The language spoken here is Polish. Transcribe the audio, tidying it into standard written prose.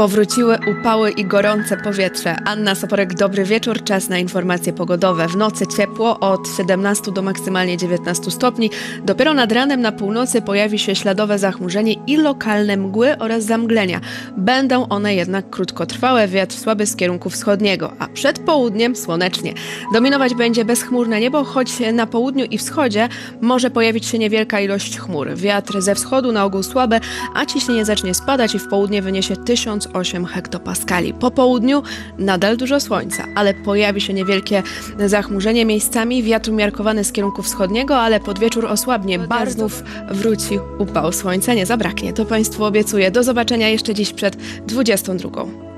Powróciły upały i gorące powietrze. Anna Soporek, dobry wieczór. Czas na informacje pogodowe. W nocy ciepło od 17 do maksymalnie 19 stopni. Dopiero nad ranem na północy pojawi się śladowe zachmurzenie i lokalne mgły oraz zamglenia. Będą one jednak krótkotrwałe, wiatr słaby z kierunku wschodniego, a przed południem słonecznie. Dominować będzie bezchmurne niebo, choć na południu i wschodzie może pojawić się niewielka ilość chmur. Wiatr ze wschodu na ogół słaby, a ciśnienie zacznie spadać i w południe wyniesie 1008 hektopaskali. Po południu nadal dużo słońca, ale pojawi się niewielkie zachmurzenie miejscami, wiatr umiarkowany z kierunku wschodniego, ale pod wieczór osłabnie, znów wróci upał. Słońca nie zabraknie, to Państwu obiecuję. Do zobaczenia jeszcze dziś przed 22.